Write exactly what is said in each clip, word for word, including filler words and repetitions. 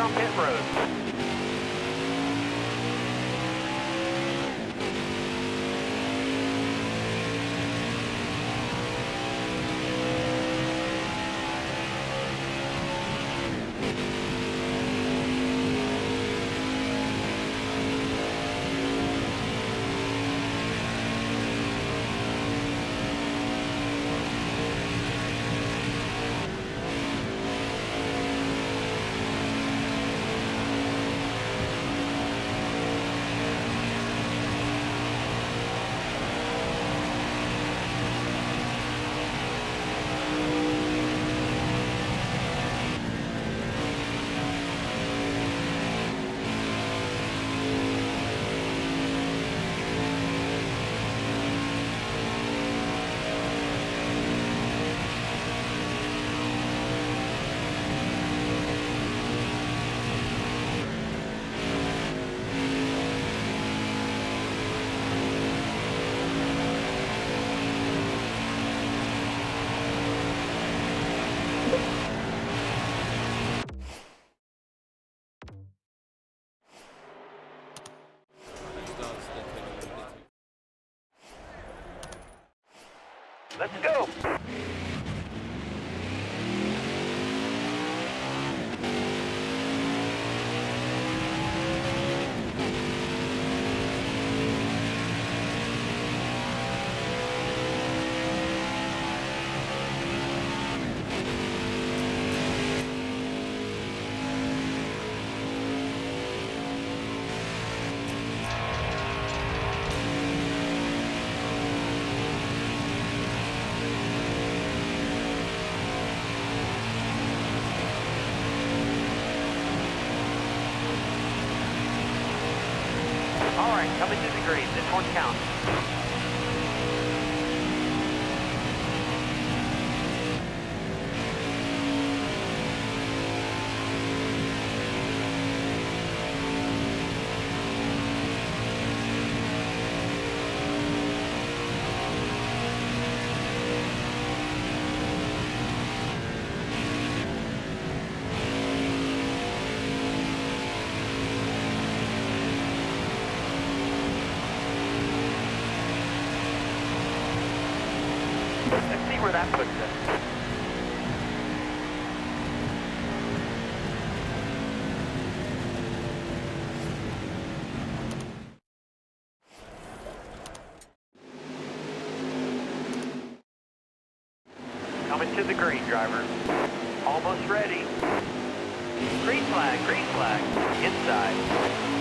down pit road. Let's go. All right, coming to the green. This one counts. Let's see where that puts us. Coming to the green, driver. Almost ready. Green flag, green flag. Inside.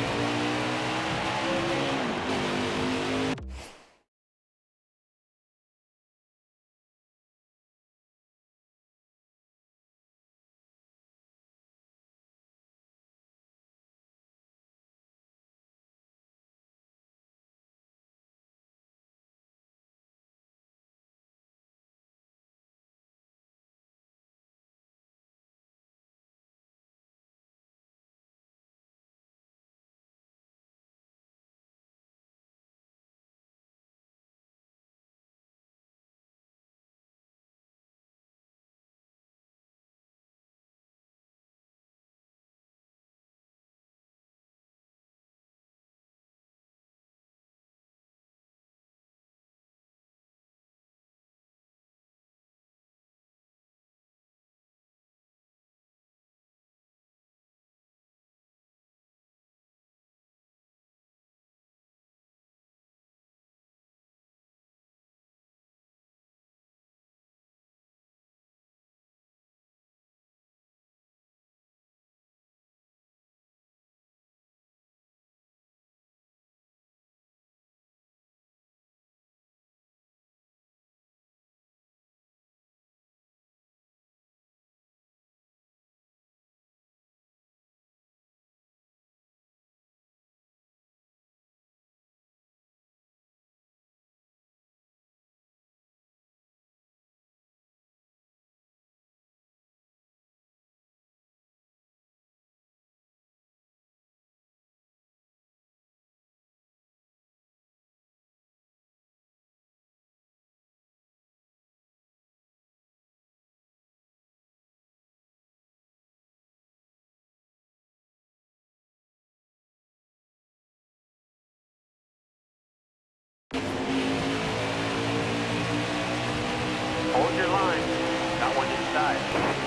Hold your line. Got one inside.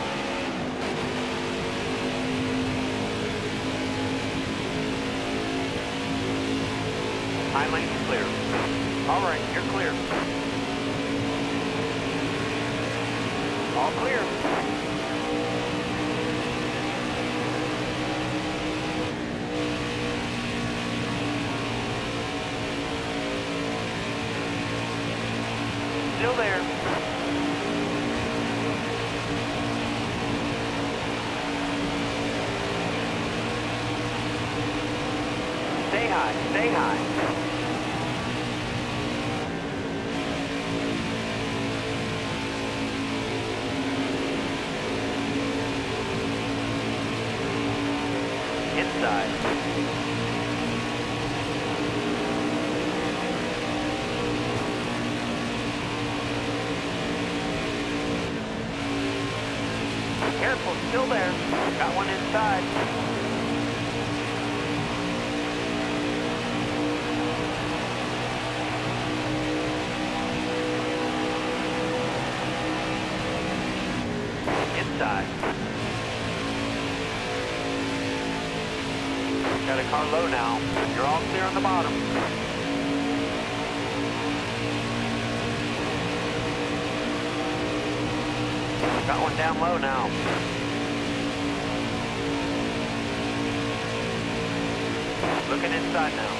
High lane's clear. All right, you're clear. All clear. Still there. Stay high, stay high. Inside. Careful, still there. Got one inside. Inside. Got a car low now. You're all clear on the bottom. Got one down low now. Looking inside now.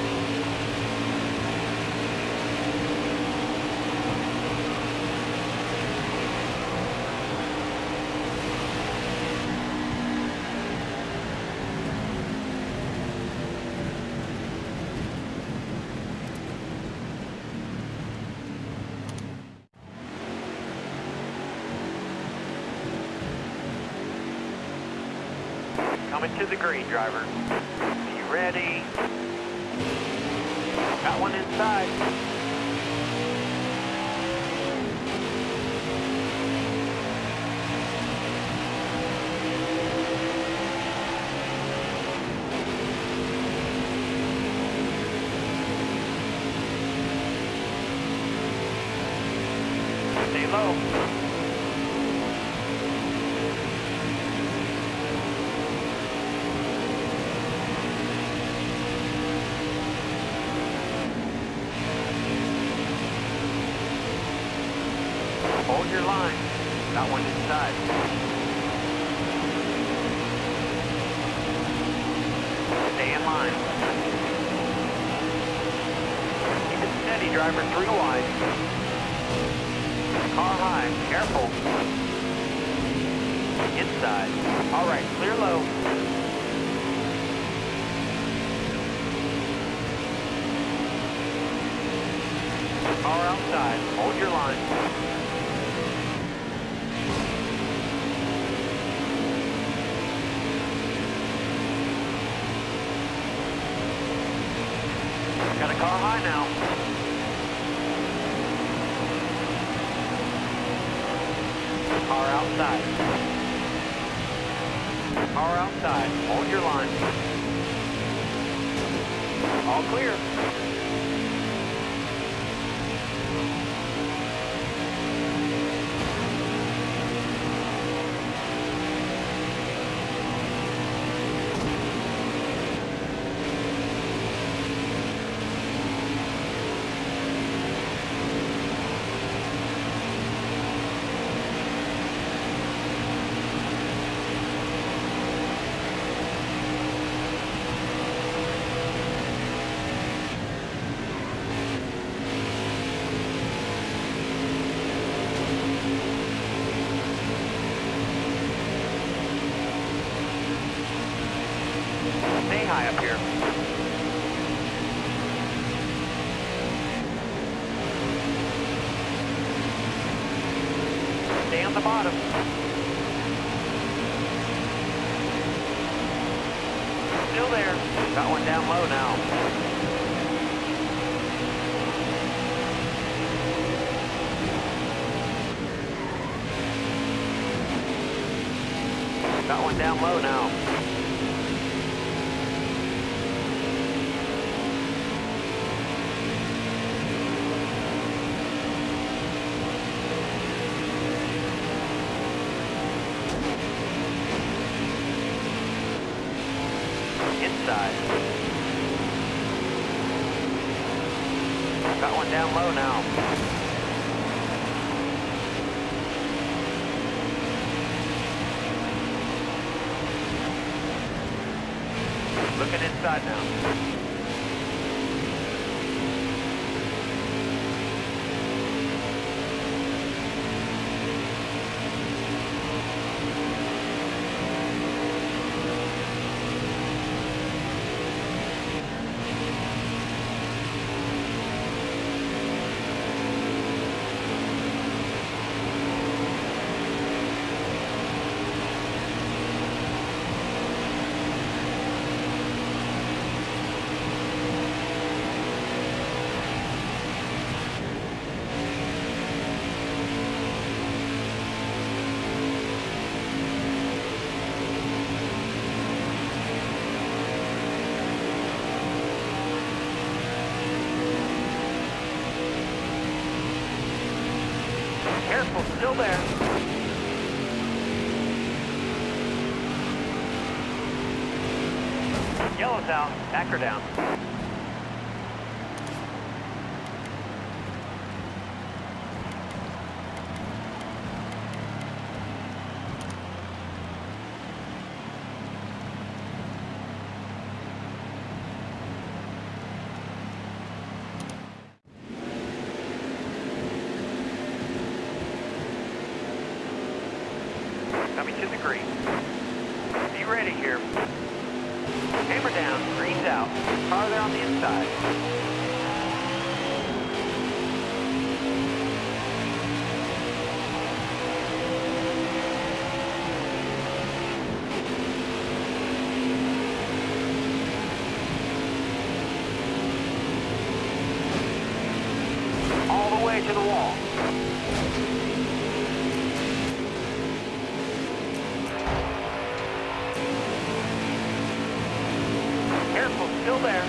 Coming to the green, driver. You ready? Got one inside. Stay low. Hold your line. Got one inside. Stay in line. Keep it steady, driver. Three wide. Car high. Careful. Inside. All right. Clear low. Car outside. Hold your line. Got a car high now. Car outside. Car outside. Hold your line. All clear. Stay high up here. Stay on the bottom. Still there. Got one down low now. Got one down low now. Got one down low now. Looking inside now. Careful, still there. Yellow's out, back her down. Coming to the green. Be ready here. Hammer down, green's out. Farther on the inside. All the way to the wall. Careful, still there.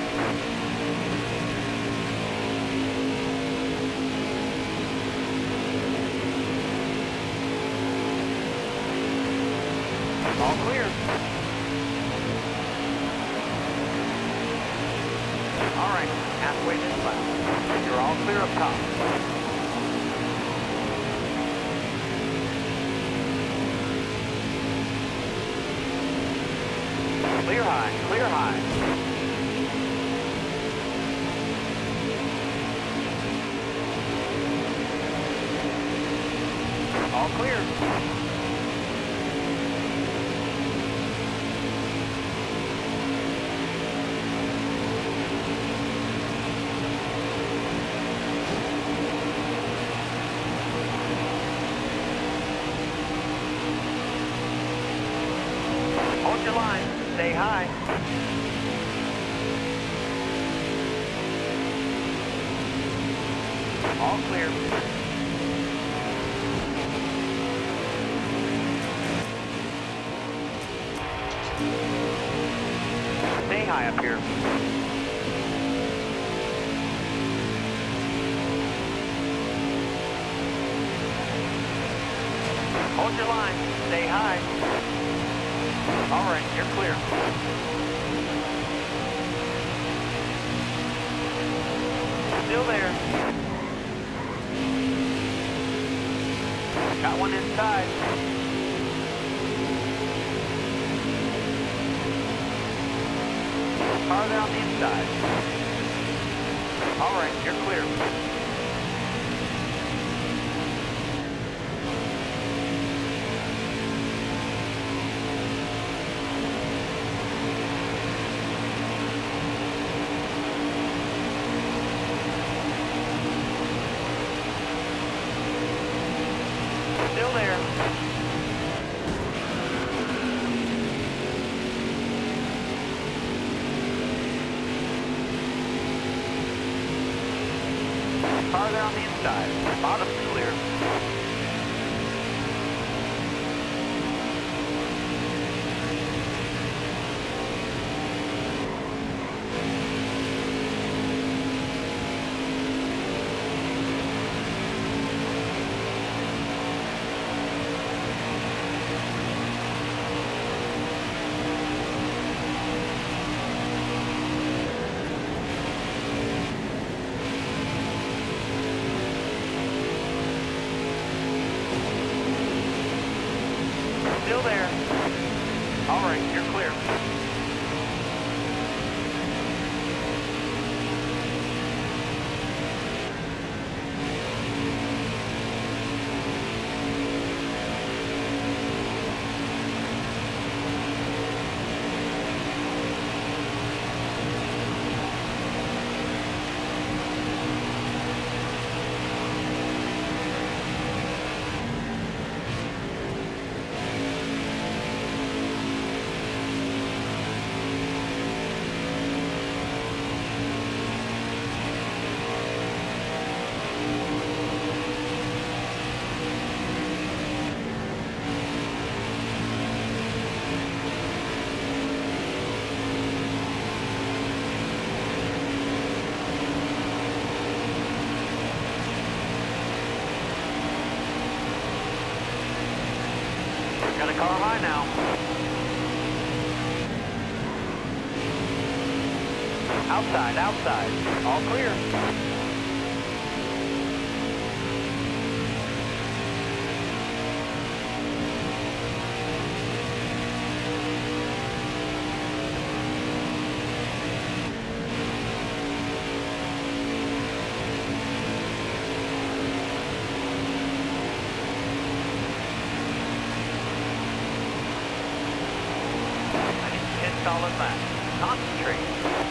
All clear. All right, halfway this lap. You're all clear up top. Clear high, clear high. All clear. Hold your line. Stay high. All clear. Stay high up here. Hold your line. Stay high. All right, you're clear. Still there. Got one inside. Farther on the inside. All right, you're clear. Still there. Farther on the inside. Bottom's clear. Outside, outside. All clear. I need ten solid laps. Concentrate.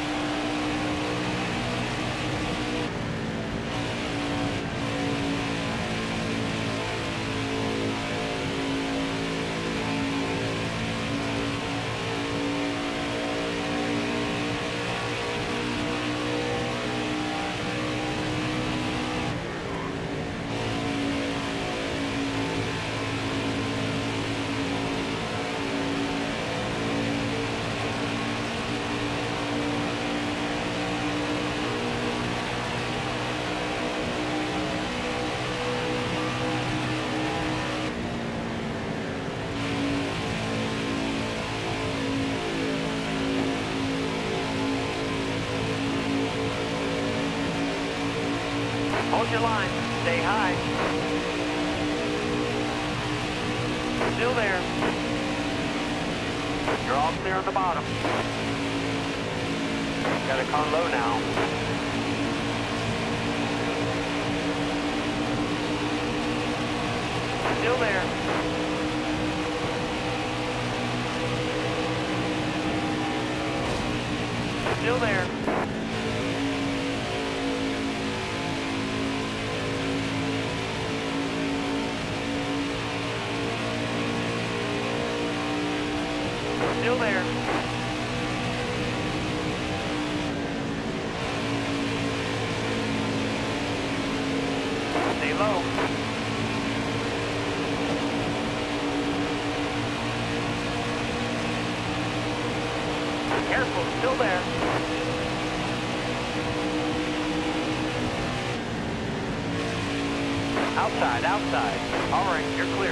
Hold your line. Stay high. Still there. You're all clear on the bottom. Got a car low now. Still there. Still there. Still there. Stay low. Careful, still there. Outside, outside. All right, you're clear.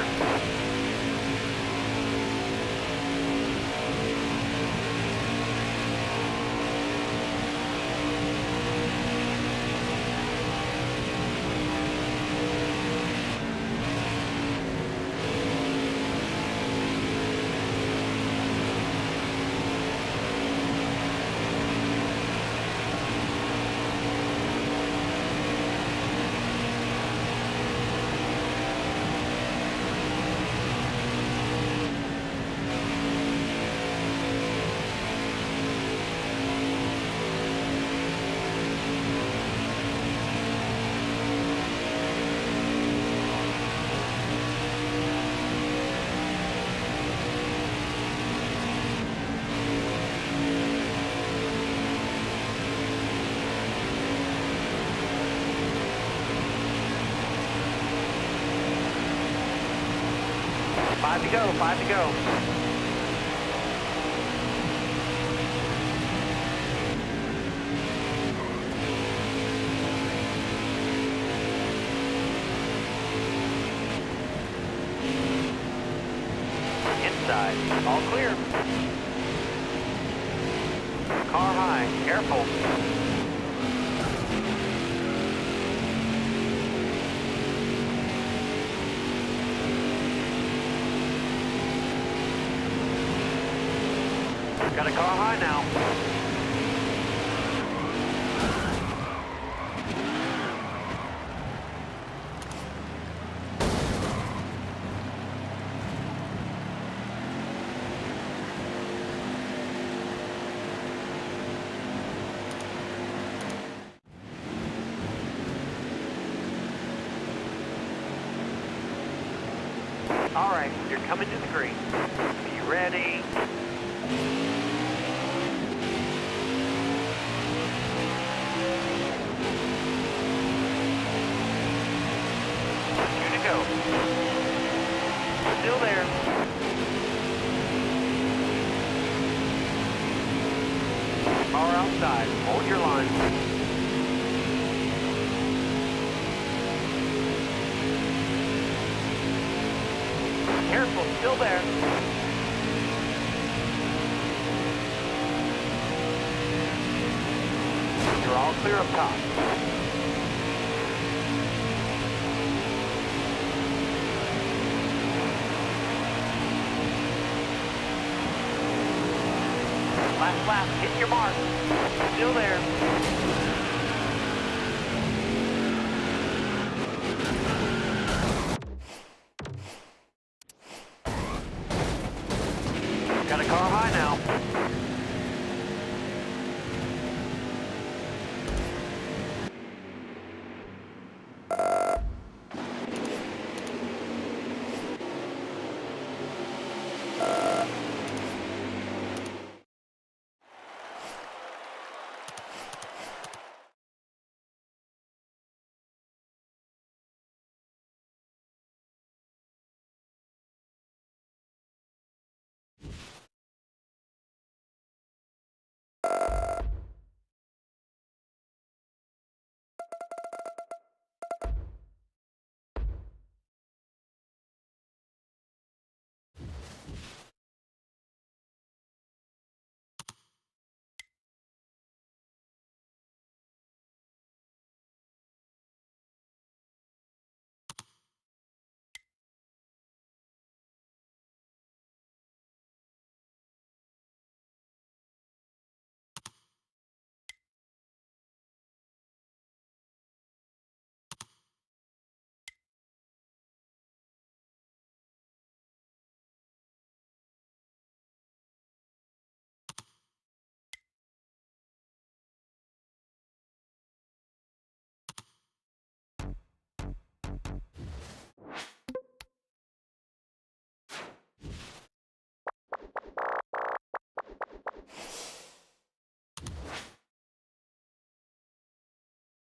Five to go, five to go. Inside, all clear. Car high, careful. Got a car high now. All right, you're coming to the green. Be ready. Two to go. Still there. Car outside. Hold your line. Careful, still there. You're all clear up top. Last lap, hit your mark. Still there.